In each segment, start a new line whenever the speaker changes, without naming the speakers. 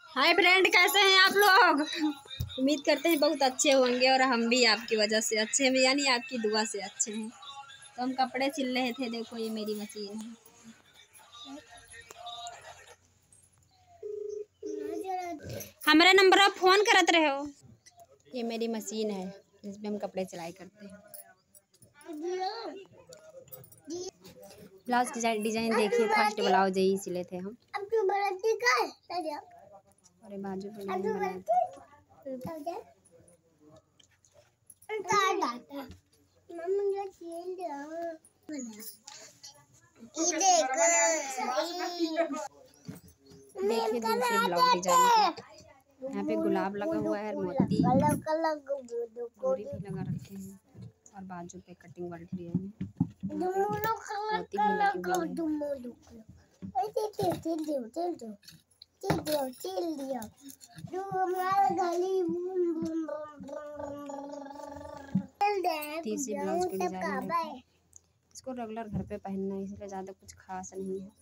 Hi friend, कैसे हैं आप लोग। उम्मीद करते हैं बहुत अच्छे होंगे और हम भी आपकी वजह से अच्छे हैं, यानी आपकी दुआ से अच्छे हैं। तो हम कपड़े सिल रहे थे। देखो ये मेरी मशीन है। हमारे नंबर पर फोन करत रहे हो। ये मेरी मशीन है जिसमें हम कपड़े सिलाई करते हैं। ब्लाउज की डिजाइन देखिए, फर्स्ट ब्लाउज यही सिले थे हम। और बाजू पे बनाए थे। देखिए दूसरी ब्लाउज डिजाइन, यहाँ पे गुलाब लगा हुआ है, मोती डोरी भी लगा रखे हैं और बाजू पे कटिंग वर्क भी है, मोती भी लगी हुई है। तीसरी ब्लाउज की डिजाइन है, इसको रेगुलर घर पे पहनना है, इसलिए ज़्यादा कुछ खास नहीं है।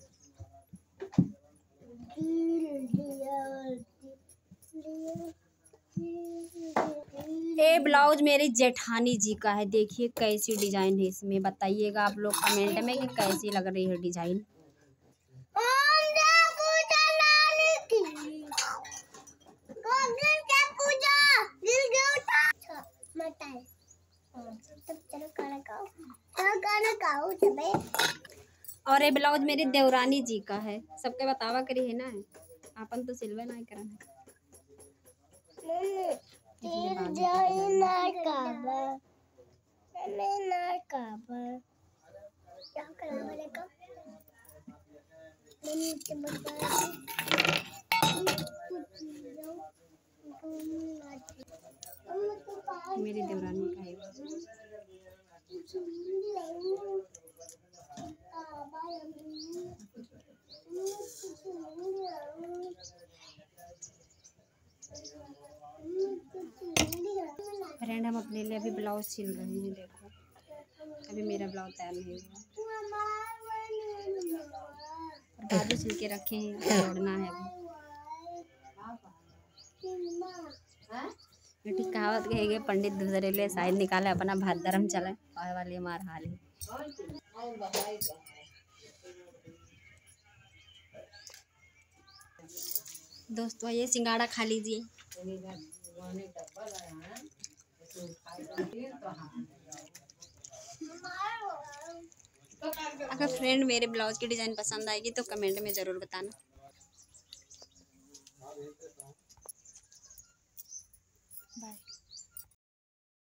ये ब्लाउज मेरी जेठानी जी का है। देखिए कैसी डिजाइन है इसमें, बताइएगा आप लोग कमेंट में कि कैसी लग रही है डिजाइन। और ये ब्लाउज मेरी देवरानी जी का है। सबके बतावा करी है ना, अपन तो सिलवे ना करना। मेरी देवरानी का है। फ्रेंड, हम अपने लिए अभी ब्लाउज सिल रहे हैं। देखो अभी मेरा ब्लाउज तैयार नहीं हुआ और बाजू सिल के रखे हैं, जोड़ना है अभी। बेटी कहावत कहेगी, पंडित दूसरे लिए शायद निकाले, अपना भात धर्म चले और वाली मार हाली। दोस्तों ये सिंगाड़ा खा लीजिए। अगर फ्रेंड मेरे ब्लाउज की डिजाइन पसंद आएगी तो कमेंट में ज़रूर बताना। बाय।